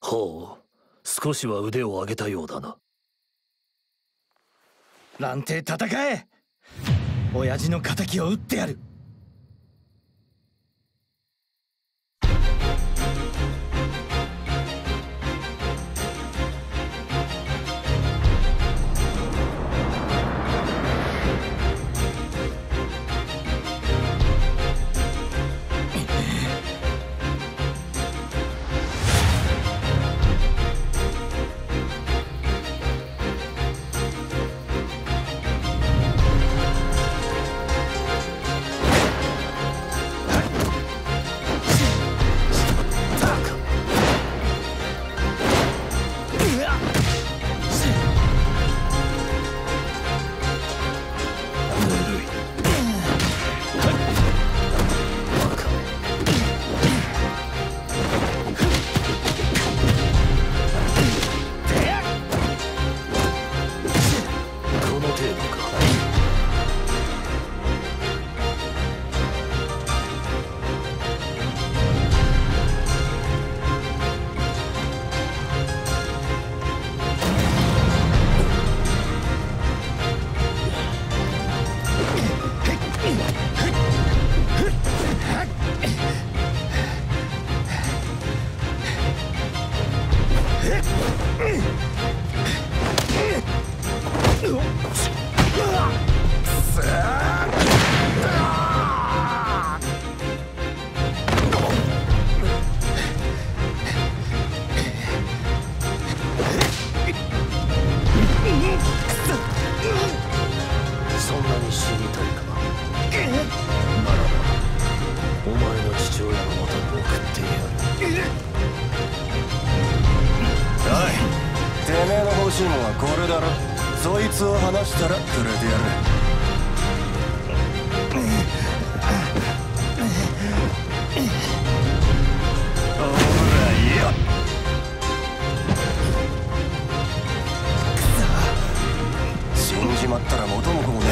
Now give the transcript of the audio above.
ほう、少しは腕を上げたようだな。 蘭亭戦え。親父の敵を討ってやる。 そいつを離したらくれてやる。ほらいや。死んじまったら元も子もね